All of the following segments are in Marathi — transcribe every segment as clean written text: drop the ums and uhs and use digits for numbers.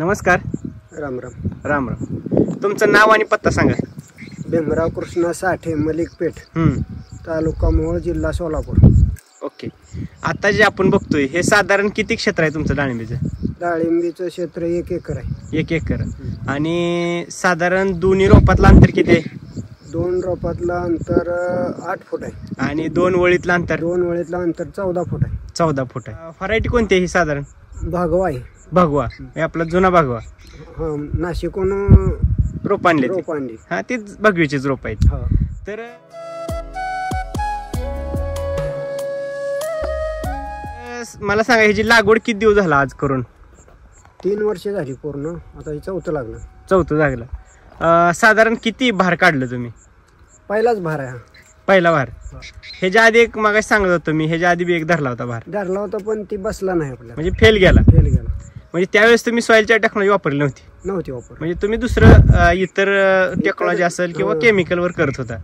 नमस्कार. राम राम. राम राम. तुमचं नाव आणि पत्ता सांगा. भीमराव कृष्णा साठे, मलिकपेठ, तालुका मोहोळ, जिल्हा सोलापूर. ओके. आता जे आपण बघतोय हे साधारण किती क्षेत्र आहे तुमचं डाळिंबीचं? डाळिंबीचं क्षेत्र 1 एकर आहे. 1 एकर. आणि साधारण दोन्ही रोपातलं अंतर किती आहे? 2 रोपातलं अंतर 8 फूट आहे. आणि 2 वळीतलं अंतर? 2 वळीतलं अंतर 14 फूट आहे. 14 फूट आहे. व्हरायटी कोणती आहे ही साधारण? भागवा आहे. भगवा हे आपला जुना भगवा. हा, नाशिकहून रोप आणले. हा, तेच भगवीचेच रोप आहेत. तर मला सांगा ह्याची लागवड किती दिवस झाला आज करून? 3 वर्ष झाली पूर्ण. आता हे 4थं लागलं. 4थं लागलं. साधारण किती भार काढलं तुम्ही? पहिलाच भार आहे. पहिला भार. ह्याच्या आधी एक मागाशी सांगत होतो मी, ह्याच्या आधी बी एक धरला होता भार. धरला होता पण ती बसला नाही आपल्याला, म्हणजे फेल गेला. म्हणजे त्यावेळेस तुम्ही सॉइलच्या टेक्नॉलॉजी वापरली नव्हती वापर. म्हणजे तुम्ही दुसरं इतर टेक्नॉलॉजी असेल किंवा केमिकलवर करत होता.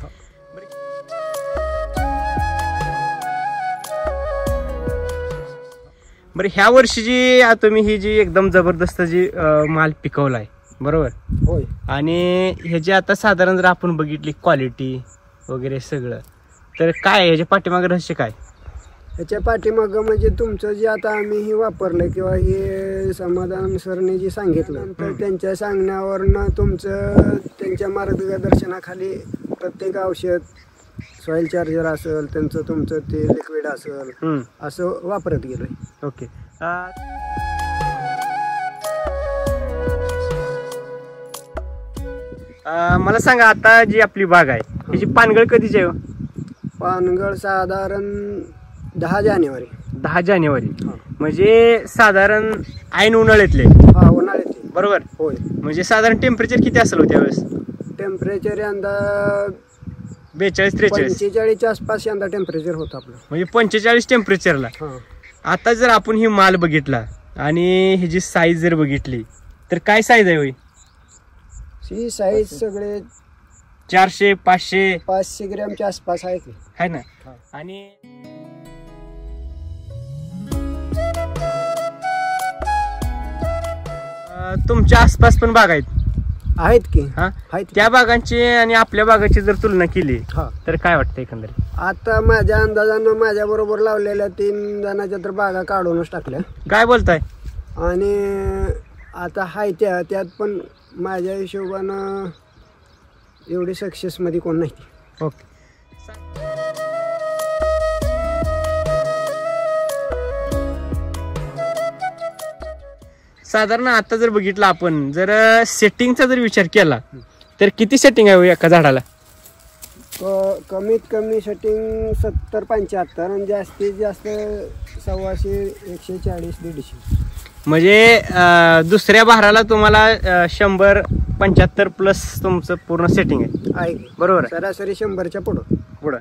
बरं, ह्या वर्षी जी तुम्ही ही जी एकदम जबरदस्त जी माल पिकवलाय, बरोबर? होय. आणि ह्याची आता साधारण जर आपण बघितली क्वालिटी वगैरे सगळं, तर काय ह्याच्या पाठीमागे रहस्य काय? ह्याच्या पाठीमागं म्हणजे तुमचं जे आता आम्ही हे वापरलं किंवा हे समाधान सरने जे सांगितलं, तर त्यांच्या सांगण्यावरनं तुमचं त्यांच्या मार्गदर्शनाखाली प्रत्येक औषध, सॉइल चार्जर असेल, तुमचं ते लिक्विड असेल, असं वापरत गेलोय. ओके. मला सांगा, आता जी आपली बाग आहे त्याची पानगळ कधीची आहे? पानगळ साधारण 10 जानेवारी. 10 जानेवारी म्हणजे साधारण ऐन उन्हाळ्यातले. हा, उन्हाळ्यातले. बरोबर. होय. म्हणजे साधारण टेम्परेचर किती असेल त्यावेळेस? टेम्परेचर यंदा 42-43. 45च्या आसपास यंदा टेम्परेचर होतं आपलं. म्हणजे 45 टेम्परेचरला. आता जर आपण ही माल बघितला आणि ह्याची साईज जर बघितली, तर काय साईज आहे? ही साईज सगळे 400-500 ग्रॅमच्या आसपास आहे ना. आणि तुमच्या आसपास पण बाग आहेत की? त्या बागांची आणि आपल्या बागाची जर तुलना केली तर काय वाटतं एकंदरीत? आता माझ्या अंदाजानं माझ्या बरोबर लावलेल्या 3 जणांच्या तर बागा काढूनच टाकल्या. काय बोलताय? आणि आता हाय त्यात पण माझ्या हिशोबानं एवढी सक्सेस मध्ये कोण नाही. ओके. साधारण आता जर बघितलं आपण, जर सेटिंगचा जर विचार केला तर किती सेटिंग आहे एका झाडाला? कमीत कमी सेटिंग 70-75 आणि जास्तीत जास्त 150-140-150. म्हणजे दुसऱ्या बहाराला तुम्हाला 100-75 प्लस तुमचं पूर्ण सेटिंग आहे, बरोबर? सरासरी 100च्या पुढं.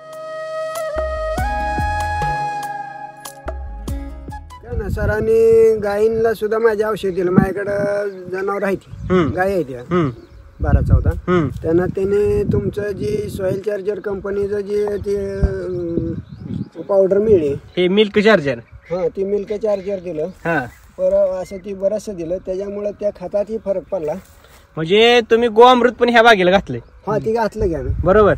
सरांनी गायींना सुद्धा माझे औषध दिलं. माझ्याकडं जनावर आहे, गाय आहे त्या 12-14. त्याने तुमचं जी सॉइल चार्जर कंपनीचं जे ते पावडर मिळेल, हे मिल्क चार्जर, ती मिल्क चार्जर दिलं. असं ती बरंचसं दिलं. त्याच्यामुळे त्या खतातही फरक पडला. म्हणजे तुम्ही गोअमृत पण ह्या बागेला घातलंय? ती घातलं घ्या, बरोबर.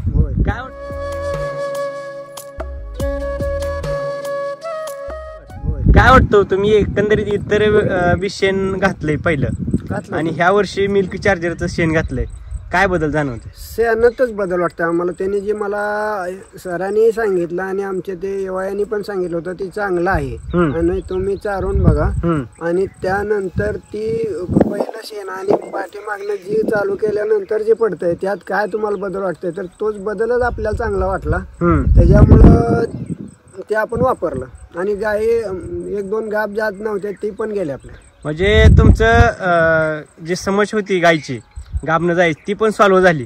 काय वाटतं तुम्ही एकंदरीत इतर बी शेण घातलंय पहिलं आणि ह्या वर्षी मिल्क चार्जरचं शेण घातलंय, काय बदल जाणवतो? शेणातच बदल वाटतं आम्हाला. त्यांनी जे मला सरांनी सांगितलं आणि आमच्या ते युवायांनी पण सांगितलं होतं ते चांगलं आहे आणि तुम्ही चारून बघा. आणि त्यानंतर ती पहिलं शेण आणि पाठीमागनं जी चालू केल्यानंतर जे पडतंय त्यात काय तुम्हाला बदल वाटतंय, तर तोच बदलच आपल्याला चांगला वाटला. त्याच्यामुळं ते आपण वापरलं आणि गाई 1-2 गाब जात नव्हते ती पण गेले आपल्या. म्हणजे तुमचं जी समस्या होती गायची गाबनं जायची ती पण सॉल्व्ह झाली.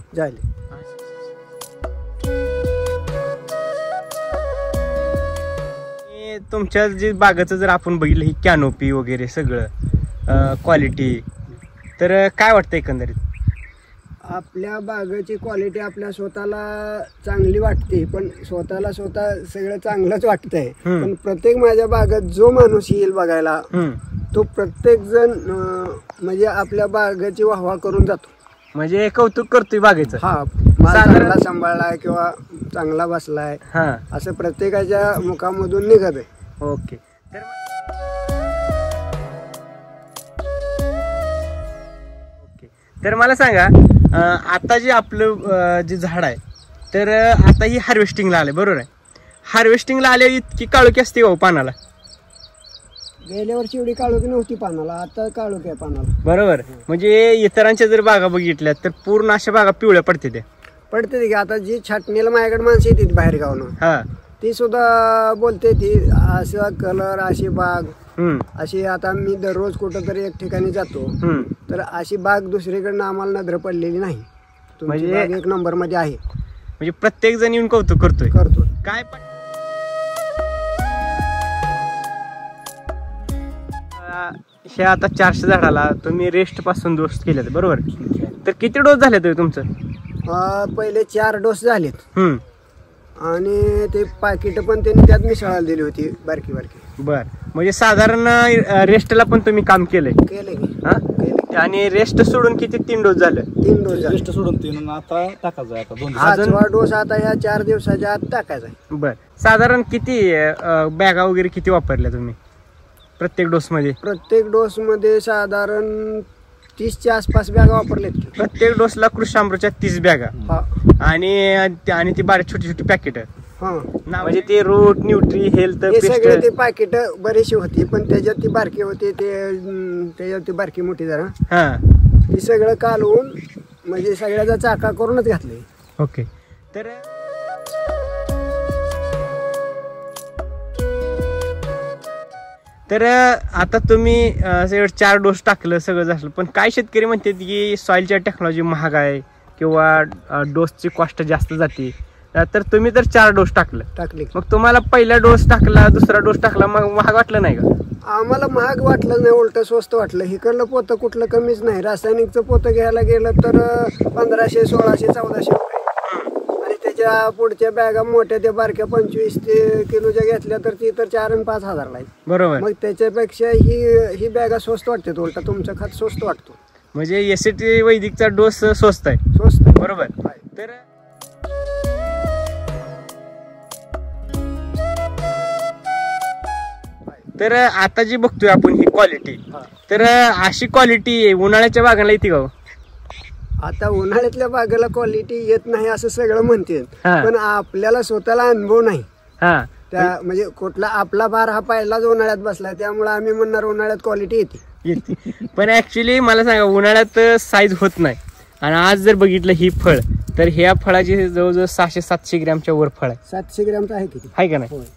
तुमच्या जे बागाचं जर आपण बघितलं, ही कॅनोपी वगैरे सगळं क्वालिटी, तर काय वाटतं एकंदरीत? आपल्या बागेची क्वालिटी आपल्या स्वतःला चांगली वाटते, पण स्वतः सगळं चांगलंच वाटतंय. पण प्रत्येक माझ्या बागेत जो माणूस येईल बघायला तो प्रत्येक जण म्हणजे आपल्या बागेची वाहवा करून जातो, म्हणजे कौतुक करतोय बागेचं. हा माल चांगला सांभाळलाय किंवा चांगला बसलाय हा असं प्रत्येकाच्या मुखामधून निघत आहे. ओके. तर मला सांगा, आता जे आपलं जे झाड आहे तर आता ही हार्वेस्टिंगला आले, बरोबर आहे? हार्वेस्टिंगला आले इतकी काळोखी असते का पानाला? गेल्या वर्षी एवढी काळोखी नव्हती पानाला, आता काळोखी आहे पानाला. बरोबर. म्हणजे इतरांच्या जर बागा बघितल्या तर पूर्ण अशा बागा पिवळ्या पडते त्या. पडते की आता जी छाटणीला माझ्याकडे माणसं येतात बाहेर गावनं, हा ती सुद्धा बोलते ती असा कलर अशी बाग अशी. आता मी दररोज कुठंतरी एक ठिकाणी जातो तर अशी बाग दुसरीकडनं आम्हाला नजर पडलेली नाही. तुमची बाग एक नंबर मध्ये आहे. म्हणजे प्रत्येक जण येऊन कौतुक करतोय. काय हे आता 400 झाडाला तुम्ही रेस्ट पासून डोस केले, बरोबर? तर किती डोस झाले तुम्ही तुमचं? पहिले 4 डोस झालेत आणि ते पाकिट पण त्यांनी त्यात मिसळायला दिली होती बारकी बारकी. बर. म्हणजे साधारण रेस्टला पण तुम्ही काम केलंय? आणि रेस्ट सोडून किती 3 डोस झाले? 3 डोस झाले. रेस्ट सोडून 3 आता टाकायचं आहे. आता 2 5वा डोस आता ह्या 4 दिवसाच्या आत टाकायचा आहे. बर. साधारण किती बॅगा वगैरे किती वापरल्या तुम्ही प्रत्येक डोस मध्ये? प्रत्येक डोस मध्ये साधारण 30च्या आसपास बॅगा वापरलेत. प्रत्येक डोसला कृषी अमृतच्या 30 बॅगा आणि ती बारीक छोटी छोटी पॅकेट. म्हणजे ते रूट न्यूट्री हेल्थ सगळे ते पॅकेट बरेचशी होती, पण त्याच्यात ती बारकी होती, त्याच्यात ती बारकी मोठी जरा ती सगळं कालवून म्हणजे सगळ्याचा चाका करूनच घातले. ओके. तर आता तुम्ही 4 डोस टाकलं, सगळं झालं, पण काय शेतकरी म्हणतात की सॉइलच्या टेक्नॉलॉजी महाग आहे किंवा डोसची कॉस्ट जास्त जाते. तर तुम्ही तर 4 डोस टाकले, मग तुम्हाला पहिला डोस टाकला, दुसरा डोस टाकला, मग महाग वाटलं नाही का? आम्हाला महाग वाटलं नाही, उलट स्वस्त वाटलं. इकडलं पोतं कुठलं कमीच नाही. रासायनिकचं पोतं घ्यायला गेलं तर 1500, 1600, 1400 रुपये. आणि त्याच्या पुढच्या बॅगा मोठ्या त्या बारक्या 25 किलोच्या घेतल्या तर ती तर 4 आणि 5 हजारला आहे. बरोबर. मग त्याच्यापेक्षा ही बॅगा स्वस्त वाटते. उलट तुमचं खत स्वस्त वाटतो. म्हणजे एसटी वैदिकचा डोस स्वस्त आहे. बरोबर. तर आता जी बघतोय आपण ही क्वालिटी, तर अशी क्वालिटी उन्हाळ्याच्या बागाला येते का? आता उन्हाळ्यातल्या बागेला क्वालिटी येत नाही असं सगळं म्हणते, पण आपल्याला स्वतःला अनुभव नाही. त्या म्हणजे कुठला आपला बार हा पहिलाच उन्हाळ्यात बसलाय, त्यामुळे आम्ही म्हणणार उन्हाळ्यात क्वालिटी येते. पण ऍक्च्युली मला सांगा, उन्हाळ्यात साईज होत नाही. आणि आज जर बघितलं ही फळ, तर ह्या फळाची जवळजवळ 600-700 ग्रॅमच्या वर फळ आहे. 700 ग्रॅमचं आहे किती, आहे का नाही?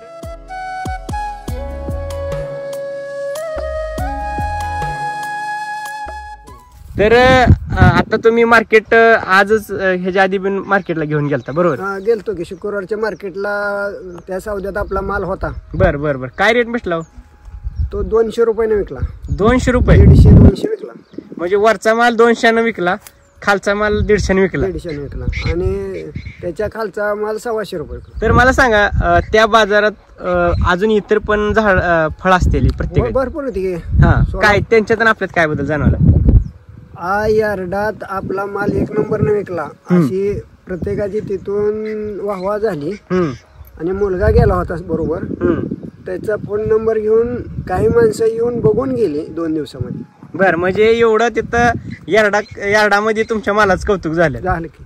तर आता तुम्ही मार्केट आजच ह्याच्या आधी पण मार्केटला घेऊन गेलता, बरोबर? गेलतो की शुक्रवारच्या मार्केटला. त्या सौद्यात आपला माल होता. बर. काय रेट भेटला? तो 200 रुपयाने विकला. 200 रुपये? 150-200 विकला. म्हणजे वरचा माल 200 विकला, खालचा माल 150 विकला. 150 विकला आणि त्याच्या खालचा माल 125 रुपये. तर मला सांगा, त्या बाजारात अजून इतर पण झाड फळ असतील प्रत्येक? भरपूर होती. काय त्यांच्यात आपल्यात काय बदल जाणवला? यार्डात आपला माल 1 नंबरने विकला, अशी प्रत्येकाची तिथून वाहवा झाली. आणि मुलगा गेला होता बरोबर, त्याचा फोन नंबर घेऊन काही माणसं येऊन बघून गेली 2 दिवसामध्ये. बर. म्हणजे एवढं तिथं यार्डामध्ये तुमच्या मालाच कौतुक झालं की.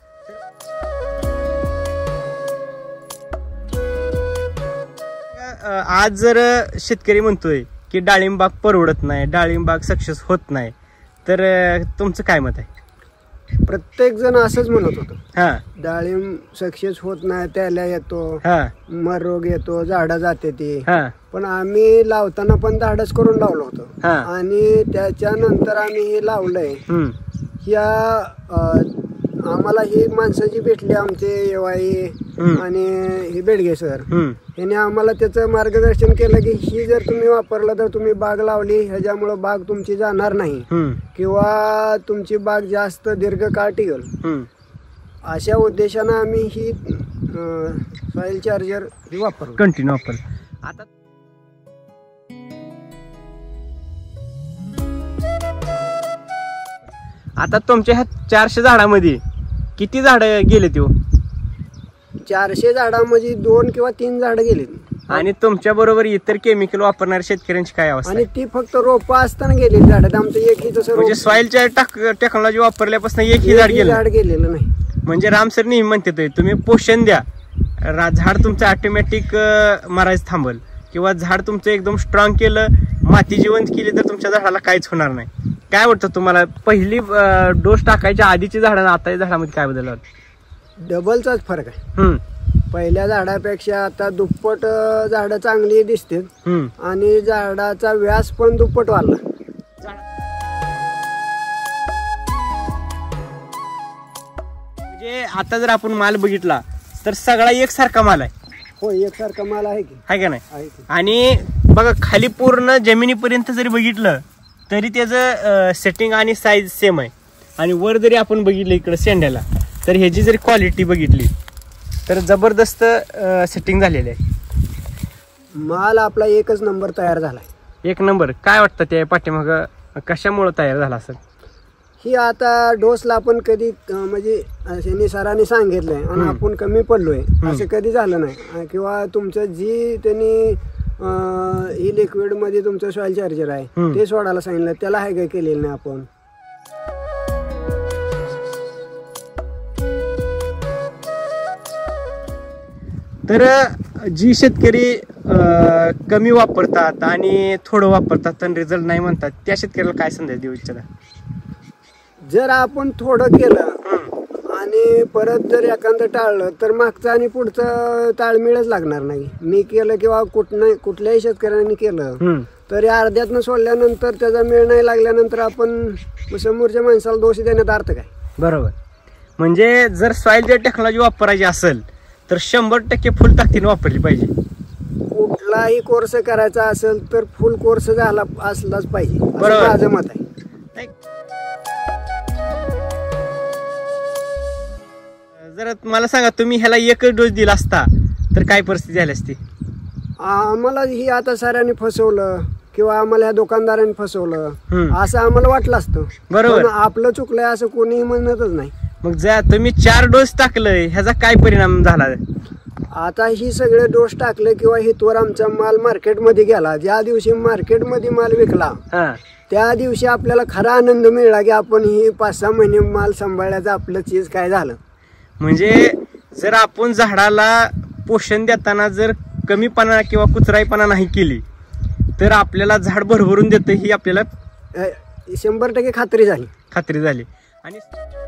आज जर शेतकरी म्हणतोय की डाळिंब बाग परवडत नाही, डाळिंब बाग सक्सेस होत नाही, तर तुमचं काय मत आहे? प्रत्येक जण असंच म्हणत होतं, डाळिंब सक्सेस होत नाही, त्याला येतो, मर रोग येतो, झाडं जाते ती. पण आम्ही लावताना पण धाडस करून लावलं होतं. आणि त्याच्यानंतर आम्ही हे लावलंय. आम्हाला ही माणसं जी भेटली आमचे येवाई आणि ही बेडगे सर, यांनी आम्हाला त्याचं मार्गदर्शन केलं की ही जर तुम्ही वापरलं तर तुम्ही बाग लावली, ह्याच्यामुळं बाग तुमची जाणार नाही किंवा तुमची बाग जास्त दीर्घकाळ टिकेल. अशा उद्देशानं आम्ही ही सॉइल चार्जर ही वापरतो, कंटिन्यू वापरतो. आता आता तुमच्या ह्या 400 झाडामध्ये किती झाडं गेले ते? 400 झाडामध्ये 2 किंवा 3 झाडं गेली. आणि तुमच्या बरोबर इतर केमिकल वापरणाऱ्या शेतकऱ्यांची काय अवस्था? आणि ती फक्त रोपं असताना गेलेली झाडं. आमचं एकही तसं म्हणजे सॉइलच्या टेक्नॉलॉजी वापरल्यापासून एकही झाड गेलेलं नाही. म्हणजे राम सर नेहमी म्हणते तुम्ही पोषण द्या, झाड तुमचं ऑटोमॅटिक मरायचं थांबल, किंवा झाड तुमचं एकदम स्ट्रॉंग केलं, माती जिवंत केली तर तुमच्या झाडाला काहीच होणार नाही. काय वाटतं तुम्हाला, पहिली डोस टाकायच्या आधीची झाडं आता झाडामध्ये काय बदल? डबलचाच फरक आहे. पहिल्या झाडापेक्षा आता दुप्पट झाडं चांगली दिसते आणि झाडाचा व्यास पण दुप्पट वाढला. म्हणजे आता जर आपण माल बघितला तर सगळा एकसारखा माल आहे. हो, एकसारखा माल आहे की, आहे का नाही? आणि बघा खाली पूर्ण जमिनीपर्यंत जरी बघितलं तरी त्याचं सेटिंग आणि साईज सेम आहे. आणि वर जरी आपण बघितलं इकडे शेंड्याला, तर ह्याची जरी क्वालिटी बघितली तर जबरदस्त सेटिंग झालेली आहे. माल आपला एकच नंबर तयार झालाय. एक नंबर. काय वाटतं त्या पाठीमाग कशामुळे तयार झाला असेल? ही आता डोसला आपण कधी म्हणजे सरांनी सांगितलंय आणि आपण कमी पडलोय असं कधी झालं नाही. किंवा तुमचं जी त्यांनी ही लिक्विड मध्ये तुमचं सॉइल चार्जर आहे ते सोडायला सांगितलं, त्याला हाय काय केलेलं नाही आपण. तर जी शेतकरी कमी वापरतात आणि थोडं वापरतात आणि रिझल्ट नाही म्हणतात, त्या शेतकऱ्याला काय संदेश देऊ इच्छिता? जर आपण थोडं केलं आणि परत जर एखादं टाळलं तर मागचं आणि पुढचं ताळमेळच लागणार नाही. मी केलं किंवा कुठल्याही शेतकऱ्यांनी केलं तरी अर्ध्यातनं सोडल्यानंतर त्याचा मेळ नाही लागल्यानंतर आपण समोरच्या माणसाला दोष देण्यात अर्थ काय? बरोबर. म्हणजे जर सॉइल टेक्नॉलॉजी वापरायची असेल तर 100% फुल ताकदीने वापरली पाहिजे. कुठलाही कोर्स करायचा असेल तर फुल कोर्स झाला असलाच पाहिजे, बरोबर माझं मत आहे. जर मला सांगा, तुम्ही ह्याला एकच डोस दिला असता तर काय परिस्थिती झाली असती? आम्हाला ही आता सरांनी फसवलं किंवा आम्हाला ह्या दुकानदारांनी फसवलं असं आम्हाला वाटलं असतं. बरोबर. आपलं चुकलंय असं कोणीही म्हणतच नाही. मग ज्या तुम्ही 4 डोस टाकलंय ह्याचा काय परिणाम झाला? आता ही सगळे डोस टाकले किंवा हितवर आमचा माल मार्केटमध्ये गेला, ज्या दिवशी मार्केटमध्ये माल विकला त्या दिवशी आपल्याला खरा आनंद मिळाला की आपण ही 5-6 महिने माल सांभाळण्याचं आपलं चीज काय झालं. म्हणजे जर आपण झाडाला पोषण देताना जर कमीपणा किंवा कुचराईपणा नाही केली तर आपल्याला झाड भरभरून देतं ही आपल्याला 100% खात्री झाली. आणि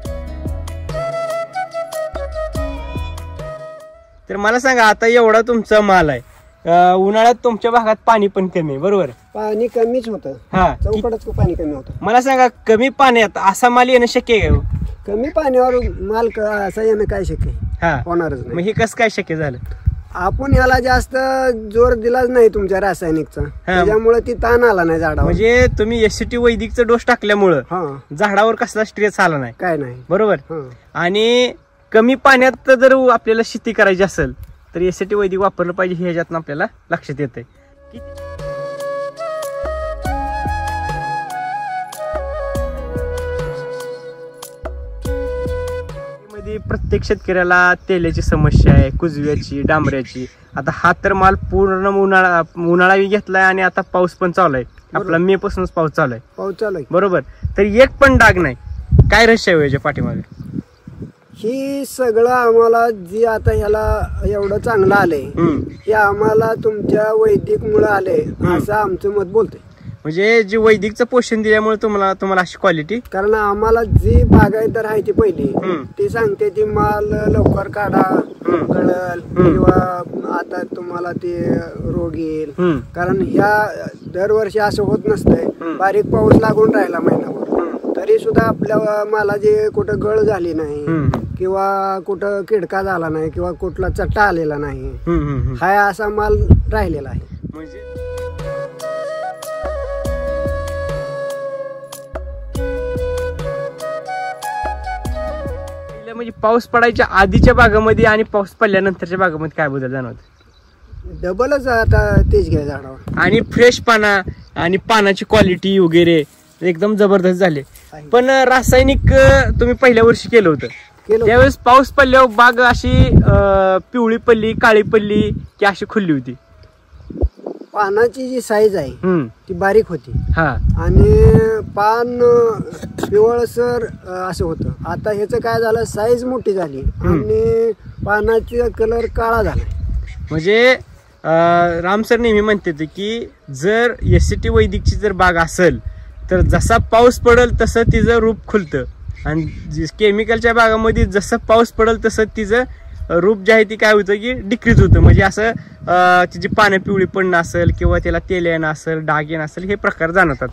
तर मला सांगा, आता एवढा तुमचा माल आहे, उन्हाळ्यात तुमच्या भागात पाणी पण कमी आहे, बरोबर? पाणी कमीच होतं. चौकडच पाणी कमी होतं. मला सांगा, कमी पाण्यात असा माल येणं शक्य आहे? कमी पाण्यावर माल असा येणं काय शक्य होणारच नाही. मग हे कसं काय शक्य झालं? आपण याला जास्त जोर दिलाच नाही तुमच्या रासायनिकचा, त्याच्यामुळे ती ताण आला नाही झाडावर. म्हणजे तुम्ही एसटी वैदिकचा डोस टाकल्यामुळं झाडावर कसला स्ट्रेस आला नाही, काय नाही, बरोबर? आणि कमी पाण्यात जर आपल्याला शेती करायची असेल तर एसटी वैदिक वापरलं पाहिजे, हे ह्याच्यातून आपल्याला लक्षात येतंय. प्रत्येक शेतकऱ्याला तेलाची समस्या आहे, कुजव्याची, डांबऱ्याची. आता हा तर माल पूर्ण उन्हाळा घेतलाय आणि आता पाऊस पण चालू आहे. आपला मे पासूनच पाऊस चालू आहे, बरोबर? तर एक पण डाग नाही. काय रहस्य आहे याच्या पाठीमागे? ही सगळं आम्हाला जी आता ह्याला एवढं चांगलं आलंय हे आम्हाला तुमच्या वैदिक मुळे आलंय असं आमचं मत बोलतंय. म्हणजे जे वैदिकचं पोषण दिल्यामुळे तुम्हाला अशी क्वालिटी, कारण आम्हाला जी बागायतदार आहे ती पहिली ती सांगते ती माल लवकर काढा, गळल किंवा आता तुम्हाला ते रोग येईल. कारण ह्या दरवर्षी असं होत नसतंय. बारीक पाऊस लागून राहिला महिनाभर तरी सुद्धा आपल्या मालाची कुठं गळ झाली नाही किंवा कुठं किडका झाला नाही किंवा कुठला चट्टा आलेला नाही, हा असा माल राहिलेला आहे. म्हणजे पाऊस पडायच्या आधीच्या भागामध्ये आणि पाऊस पडल्यानंतरच्या भागामध्ये काय बदल जाणवत? डबलच आता तेच घ्या झाडावर. आणि फ्रेश पाना आणि पानाची क्वालिटी वगैरे एकदम जबरदस्त झाले. पण रासायनिक तुम्ही पहिल्या वर्षी केलं होतं केलं. त्यावेळेस पाऊस पडल्यावर बाग अशी पिवळी पडली, काळी पडली की अशी खुलली होती? पानाची जी साईज आहे ती बारीक होती हा आणि पान पिवळसर असं होतं. आता ह्याचं काय झालं, साईज मोठी झाली आणि पानाचा कलर काळा झाला. म्हणजे राम सर नेहमी म्हणते की जर SCT वैदिकची जर बाग असेल तर जसा पाऊस पडेल तसं तिचं रूप खुलतं आणि केमिकलच्या बागामध्ये जसं पाऊस पडेल तसं तिचं रूप जे आहे ती काय होतं की डिक्रीज होतं. म्हणजे असं तिची पानं पिवळी पडणं असेल किंवा त्याला तेल येणं असेल, डाग येणं असेल, हे प्रकार जाणवतात.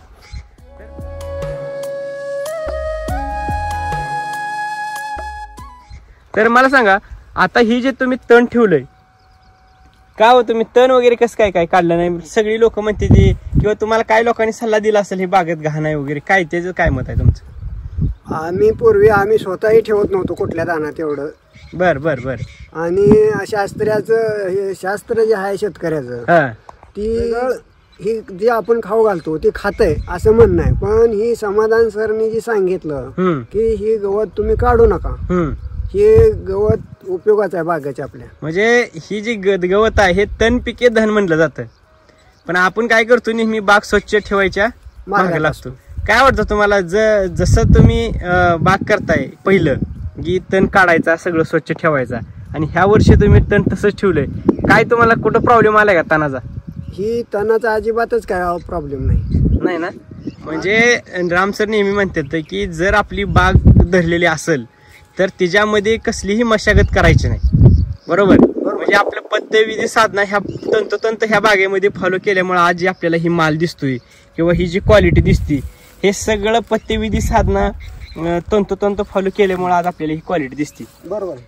तर मला सांगा आता ही जे तुम्ही तण ठेवलंय का हो, तुम्ही तण वगैरे कसं काय काय काढलं नाही? सगळी लोक म्हणते ती, किंवा तुम्हाला काय लोकांनी सल्ला दिला असेल हे बागेत घाण आहे वगैरे, काय त्याचं काय मत आहे तुमचं? आम्ही स्वतःही ठेवत नव्हतो कुठल्या दाण्यात एवढं. बर बर बर. आणि शास्त्राचं हे शास्त्र जे आहे शेतकऱ्याचं ती ही जे आपण खाऊ घालतो ते खातंय असं म्हणणं आहे. पण ही समाधान सरनी जी सांगितलं की ही गवत तुम्ही काढू नका, हे गवत उपयोगाचं आहे बागेच्या आपल्या. म्हणजे ही जी गवत आहे हे तण पिके धन म्हणलं जातं. पण आपण काय करतो, नेहमी बाग स्वच्छ ठेवायच्या मागे लागतो. काय वाटतं तुम्हाला, जसं तुम्ही बाग करताय पहिलं की तण काढायचा, सगळं स्वच्छ ठेवायचा, आणि ह्या वर्षी तुम्ही तण तसंच ठेवलंय, काय तुम्हाला कुठं प्रॉब्लेम आलाय का तणाचा? ही तणाचा अजिबातच काय प्रॉब्लेम नाही ना. म्हणजे राम सर नेहमी म्हणतात की जर आपली बाग धरलेली असेल तर तिच्यामध्ये कसलीही मशागत करायची नाही. बरोबर. म्हणजे आपलं पथ्यविधी साधना ह्या तंतोतंत ह्या बागेमध्ये फॉलो केल्यामुळे आज जी आपल्याला ही माल दिसतोय किंवा ही जी क्वालिटी दिसते, हे सगळं पथ्यविधी साधना तंतोतंत फॉलो केल्यामुळे आज आपल्याला ही क्वालिटी दिसते. बरोबर.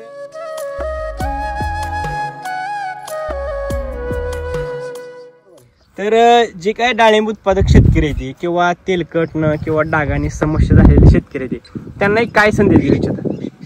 तर जे काय डाळिंब उत्पादक शेतकरी आहेत किंवा तेलकटनं किंवा डागाने समस्या झालेले शेतकरी आहेत त्यांना काय संदेश देऊ इच्छिता?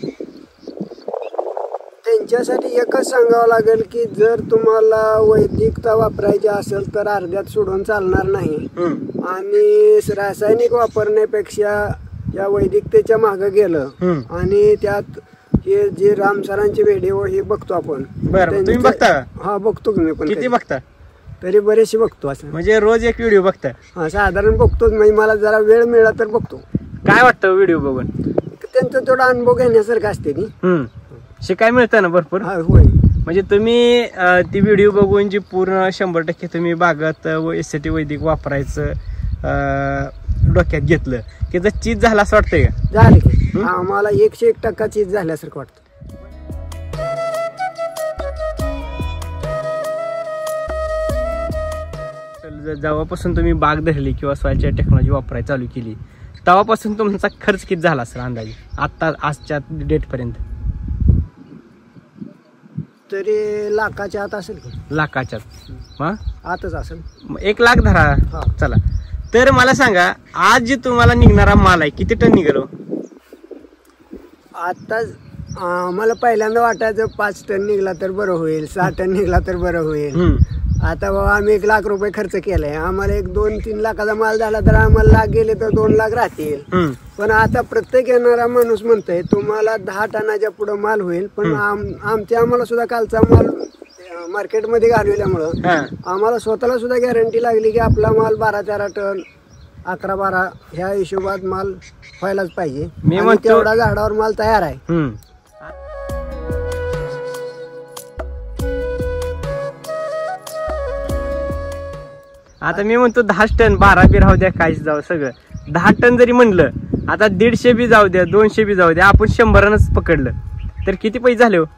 त्यांच्यासाठी एकच सांगावं लागेल की जर तुम्हाला वैदिकता वापरायची असेल तर अर्ध्यात सोडून चालणार नाही. आणि रासायनिक वापरण्यापेक्षा या वैदिकतेच्या मागे गेलं आणि त्यात हे जे राम सरांचे व्हिडिओ हे बघतो आपण. तुम्ही बघता? हा बघतो. मी पण किती बघता? तरी बरेचसे बघतो. असं म्हणजे रोज एक व्हिडिओ बघता? हा, साधारण बघतोच. म्हणजे मला जरा वेळ मिळाला तर बघतो. काय वाटतं व्हिडिओ बघून? त्यांचा थोडा अनुभव घेण्यासारखं असते ती. शिकाय मिळतं ना भरपूर. होय. म्हणजे तुम्ही ती व्हिडिओ बघून जी पूर्ण 100% तुम्ही बागात SCT वैदिक वापरायचं डोक्यात घेतलं की जर चीज झाला असं वाटतंय का? झाले की आम्हाला 101% चीज झाल्यासारखं वाटतं. जेव्हापासून तुम्ही बाग धरली किंवा सॉइलच्या टेक्नॉलॉजी वापरायला चालू केली तेव्हापासून तुमचा खर्च किती झाला असेल अंदाजे आता आजच्या डेट पर्यंत? तरी लाखाच्या आत असेल. लाखाच्या आतच असेल. 1 लाख धरा. चला, तर मला सांगा आज जे तुम्हाला निघणारा माल आहे किती टन निघालो? आता मला पहिल्यांदा वाटायचं 5 टन निघला तर बरं होईल, 6 टन निघला तर बरं होईल. आता बाबा आम्ही 1 लाख रुपये खर्च केलाय. आम्हाला 2-3 लाखाचा माल झाला तर आम्हाला लाख गेले तर 2 लाख राहतील. पण आता प्रत्येक येणारा माणूस म्हणतोय तुम्हाला 10 टनाच्या पुढे माल होईल. पण आम्हाला सुद्धा कालचा माल मार्केटमध्ये घालवल्यामुळं आम्हाला स्वतःला सुद्धा गॅरंटी लागली की आपला माल 12-13 टन 11-12 ह्या हिशोबात माल व्हायलाच पाहिजे. मी तेवढा झाडावर माल तयार आहे. आता मी म्हणतो 10 टन 12 बी राहू द्या, काहीच जाऊ, सगळं 10 टन जरी म्हणलं, आता 150 बी जाऊ द्या, 200 बी जाऊ द्या, आपण 100नच पकडलं तर किती पैसे झाले हो?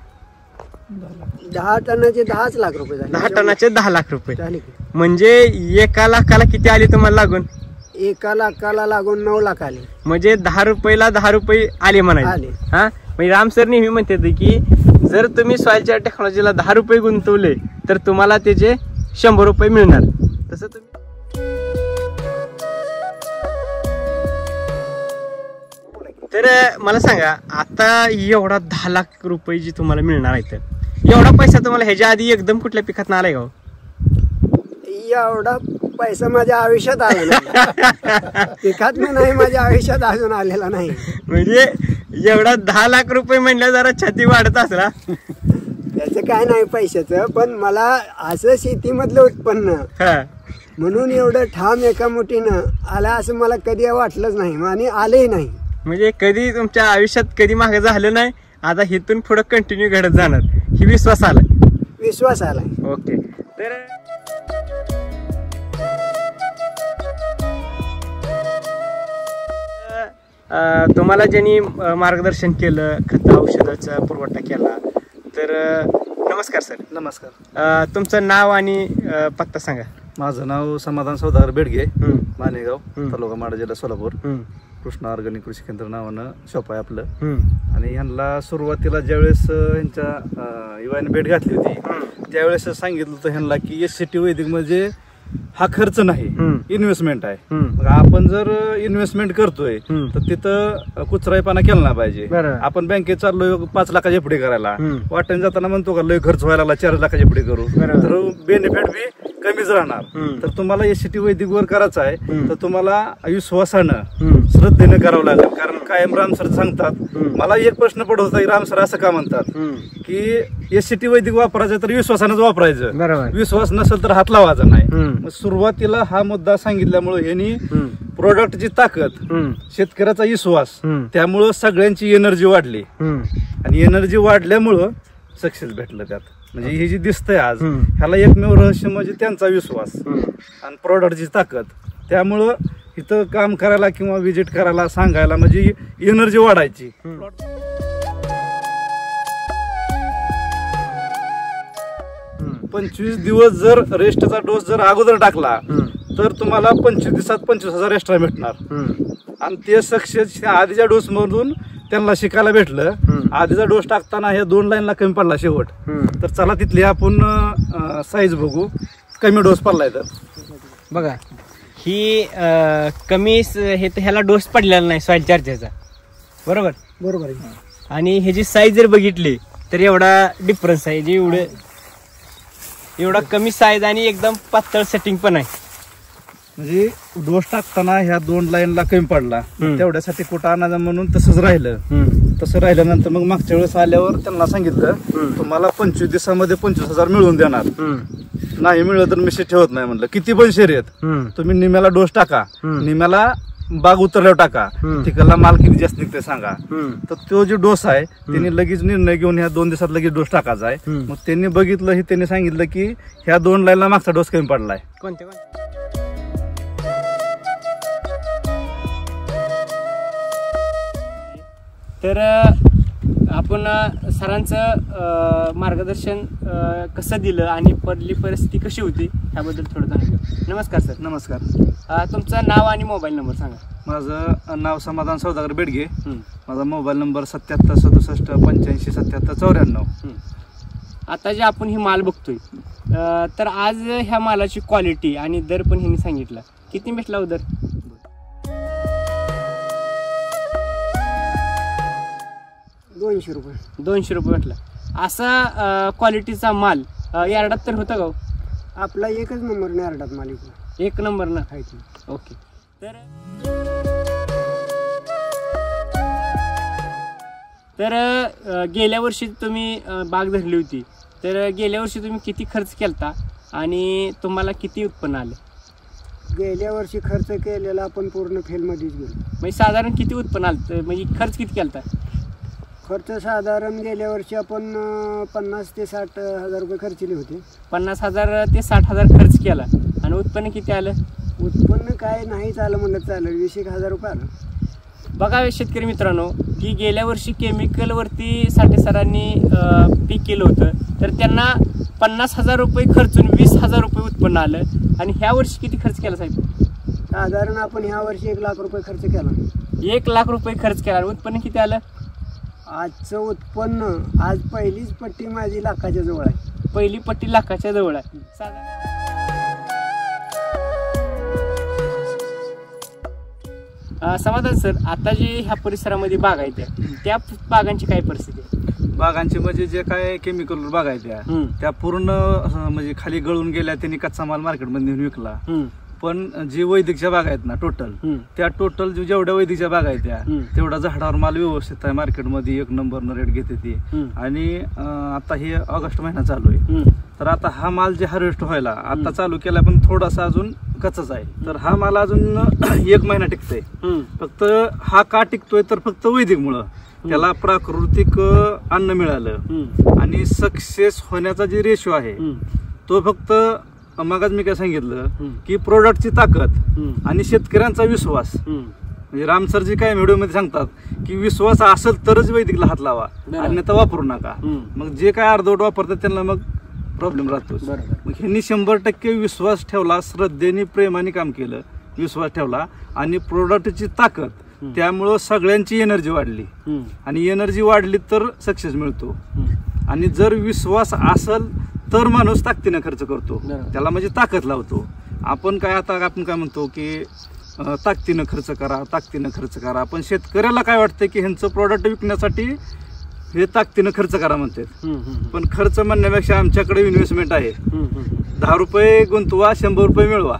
10 टनाचे 10 लाख रुपये झाले. 10 टनाचे 10 लाख रुपये म्हणजे 1 लाखाला किती आले तुम्हाला लागून? 1 लाखाला लागून 9 लाख आले. म्हणजे 10 रुपयाला 10 रुपये आले म्हणाले. हा, म्हणजे राम सर नेहमी म्हणते की जर तुम्ही सॉइलच्या टेक्नॉलॉजीला 10 रुपये गुंतवले तर तुम्हाला त्याचे 100 रुपये मिळणार. तसं तुम्ही तर मला सांगा आता एवढा 10 लाख रुपये जी तुम्हाला मिळणार आहेत, एवढा पैसा तुम्हाला ह्याच्या आधी एकदम कुठल्या पिकात आलाय का? एवढा पैसा माझ्या आयुष्यात आला नाही. पिकात नाही माझ्या आयुष्यात अजून आलेला नाही. म्हणजे एवढा 10 लाख रुपये म्हणल्या जरा छाती वाढत असला. त्याचं काय नाही पैशाचं, पण मला असं शेतीमधलं उत्पन्न म्हणून एवढं ठाम एका मुठीनं आला असं मला कधी वाटलंच नाही आणि आलंही नाही. म्हणजे कधी तुमच्या आयुष्यात कधी मागे झालं नाही, आता इथून पुढे कंटिन्यू घडत जाणार ही विश्वास आलाय. ओके. तर तुम्हाला ज्यांनी मार्गदर्शन केलं, खत औषधाचा पुरवठा केला, तर नमस्कार सर. नमस्कार. तुमचं नाव आणि पत्ता सांगा. माझं नाव समाधान सौदागर बेडगे, मानेगाव, तालुका माडा, जिल्हा सोलापूर. कृष्णा ऑर्गॅनिक कृषी केंद्र नावानं शॉप आहे आपलं. आणि ह्यांना सुरुवातीला ज्यावेळेस ह्यांच्या युवाने भेट घातली होती त्यावेळेस सांगितलं होतं ह्यांना की SCT वैदिक म्हणजे हा खर्च नाही, इन्व्हेस्टमेंट आहे. मग आपण जर इन्व्हेस्टमेंट करतोय तर तिथं कुचराईपणा केला नाही पाहिजे. आपण बँकेत चाललोय 5 लाखाची एफडी करायला, वाटण जाताना म्हणतो का लय खर्च व्हायला 4 लाखाची एफडी करू, तर बेनिफिट बी कमीच राहणार. तर तुम्हाला SCT वैदिक वर करायचं आहे तर तुम्हाला विश्वासानं श्रद्धेनं करावं लागेल. कारण कायम राम सर सांगतात, मला एक प्रश्न पडत होता राम सर असं का म्हणतात की SCT वैदिक वापरायचं तर विश्वासानंच वापरायचं, विश्वास नसेल तर हात लावायचा नाही. सुरुवातीला हा मुद्दा सांगितल्यामुळे ह्यांनी प्रोडक्टची ताकद, शेतकऱ्याचा विश्वास, त्यामुळं सगळ्यांची एनर्जी वाढली आणि एनर्जी वाढल्यामुळं सक्सेस भेटलं त्यात. म्हणजे हे जे दिसतंय आज ह्याला एकमेव रहस्य म्हणजे त्यांचा विश्वास आणि प्रोडक्टची ताकद. त्यामुळं इथं काम करायला किंवा विजिट करायला सांगायला म्हणजे एनर्जी वाढायची. 25 दिवस जर रेस्टचा डोस जर अगोदर टाकला तर तुम्हाला 25 दिवसात 25,000 एक्स्ट्रा भेटणार. आणि ते सक्सेस आधीच्या डोस मधून त्यांना शिकायला भेटलं. आधीचा डोस टाकताना ह्या 2 लाईनला कमी पडला शेवट. तर चला तिथली आपण साईज बघू, कमी डोस पडलाय तर बघा. ही कमी ह्याला डोस पडलेला नाही सॉइल चार्जरचा, बरोबर बरोबर. आणि ह्याची साईज जर बघितली तर एवढा डिफरन्स आहे. जे एवढा कमी साईज आणि एकदम पातळ सेटिंग पण आहे. म्हणजे डोस टाकताना ह्या 2 लाईनला कमी पडला, तेवढ्यासाठी कुठं आणायचं म्हणून तसंच राहिलं. तसं राहिल्यानंतर मग मागच्या वेळेस आल्यावर त्यांना सांगितलं तुम्हाला 25 दिवसामध्ये 25,000 मिळवून देणार. नाही मिळलं तर मिशी ठेवत नाही म्हणलं. किती पण शर्यत तुम्ही निम्याला डोस टाका, निम्याला बाग उतरल्यावर टाका, तिकडला माल किती जास्त निघते सांगा. तर तो जो डोस आहे त्यांनी लगेच निर्णय घेऊन ह्या 2 दिवसात लगेच डोस टाकायचा आहे. मग त्यांनी बघितलं, हे त्यांनी सांगितलं की ह्या 2 लाईनला मागचा डोस कमी पडलाय. कोणत्या तर आपण सरांचं मार्गदर्शन कसं दिलं आणि पडली परिस्थिती कशी होती ह्याबद्दल थोडं सांगा. नमस्कार सर. नमस्कार. तुमचं नाव आणि मोबाईल नंबर सांगा. माझं नाव समाधान सौदागर बेडगे. माझा मोबाईल नंबर 77 67 85 77 94. आता जे आपण ही माल बघतोय तर आज ह्या मालाची क्वालिटी आणि दर पण ह्यांनी सांगितलं. किती भेटला दर? 200 रुपये. 200 रुपये भेटला. असा क्वालिटीचा माल यार्डात तर होता का? आपला एकच नंबर नाही यार्डात मालिक. 1 नंबर ना. ओके. तर गेल्या वर्षी तुम्ही बाग धरली होती, तर गेल्या वर्षी तुम्ही किती खर्च केलता आणि तुम्हाला किती उत्पन्न आलं? गेल्या वर्षी खर्च केलेला आपण पूर्ण फेलमध्येच गेलो. म्हणजे साधारण किती उत्पन्न आलं, म्हणजे खर्च किती केलता? खर्च साधारण गेल्या वर्षी आपण 50 ते 60 हजार रुपये खर्चले होते. 50,000 ते 60,000 खर्च केला आणि उत्पन्न किती आलं? उत्पन्न काय नाहीच आलं म्हणलं चालेल, 20,000 रुपये आलं. बघा शेतकरी मित्रांनो, की गेल्या वर्षी केमिकलवरती साठे सरांनी पीक केलं होतं, तर त्यांना 50,000 रुपये खर्चून 20,000 रुपये उत्पन्न आलं. आणि ह्या वर्षी किती खर्च केला साहेब? साधारण आपण ह्या वर्षी 1 लाख रुपये खर्च केला. 1 लाख रुपये खर्च केला आणि उत्पन्न किती आलं? आजचं उत्पन्न, आज पहिलीच पट्टी माझी लाखाच्या जवळ आहे. पहिली पट्टी लाखाच्या जवळ आहे. समाधान सर, आता जे ह्या परिसरामध्ये बाग आहेत त्या बागांची काय परिस्थिती आहे? बागांची म्हणजे जे काय केमिकल बाग आहेत त्या पूर्ण म्हणजे खाली गळून गेल्या, त्यांनी कच्चा माल मार्केटमध्ये नेऊन विकला. पण जी वैदिकच्या बागा आहेत ना टोटल, त्या टोटल जेवढ्या वैदिकच्या बागा आहेत त्या तेवढा झाडावर माल व्यवस्थित आहे, मार्केटमध्ये 1 नंबरनं रेट घेते ती. आणि आता हे ऑगस्ट महिना चालू आहे, तर आता हा माल जे हार्वेस्ट व्हायला आता चालू केला, पण थोडासा अजून कच्चाच आहे. तर हा माल अजून 1 महिना टिकतोय. फक्त हा का टिकतोय तर फक्त वैदिकमुळं त्याला प्राकृतिक अन्न मिळालं आणि सक्सेस होण्याचा जे रेशो आहे तो फक्त मगाच मी काय सांगितलं की प्रोडक्टची ताकद आणि शेतकऱ्यांचा विश्वास. म्हणजे रामसरजी काय व्हिडिओमध्ये सांगतात की विश्वास असेल तरच वैदिकला हात लावा, अन्यथा वापरू नका. मग जे काय अर्धवट वापरतात त्यांना मग प्रॉब्लेम राहतो. मग ह्यांनी 100% विश्वास ठेवला, श्रद्धेने प्रेमाने काम केलं, विश्वास ठेवला आणि प्रोडक्टची ताकद, त्यामुळं सगळ्यांची एनर्जी वाढली आणि एनर्जी वाढली तर सक्सेस मिळतो. आणि जर विश्वास असेल तर माणूस ताकदीनं खर्च करतो, त्याला म्हणजे ताकद लावतो. आपण काय म्हणतो की ताकदीनं खर्च करा, ताकदीनं खर्च करा, पण शेतकऱ्याला काय वाटतं की ह्यांचं प्रोडक्ट विकण्यासाठी हे ताकदीनं खर्च करा म्हणतात. पण खर्च म्हणण्यापेक्षा आमच्याकडे इन्व्हेस्टमेंट आहे, 10 रुपये गुंतवा 100 रुपये मिळवा.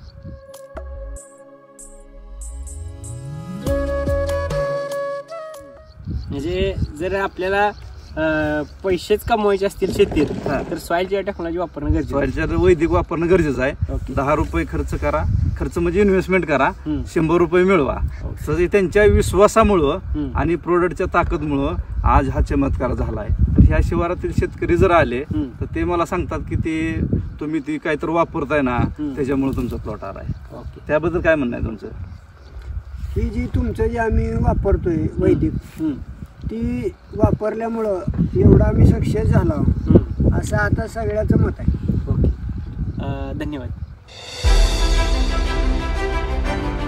म्हणजे जर आपल्याला पैसेच कमवायचे असतील शेतीत तर सॉइल टेक्नॉलॉजी वापरणं गरजेचं आहे. सॉइल वैदिक वापरणं गरजेचं आहे. 10 रुपये खर्च करा, खर्च म्हणजे इन्व्हेस्टमेंट करा, 100 रुपये मिळवा. तर त्यांच्या विश्वासामुळं आणि प्रोडक्टच्या ताकदमुळं आज हा चमत्कार झालाय. ह्या शिवारातील शेतकरी जर आले तर ते मला सांगतात की ते तुम्ही ती काहीतरी वापरताय ना त्याच्यामुळे तुमचा प्लॉट आलाय. त्याबद्दल काय म्हणणं आहे तुमचं? ही जी तुमचं जे आम्ही वापरतोय वैदिक, ती वापरल्यामुळं एवढा आम्ही सक्सेस झाला असं आता सगळ्याचं मत आहे. धन्यवाद.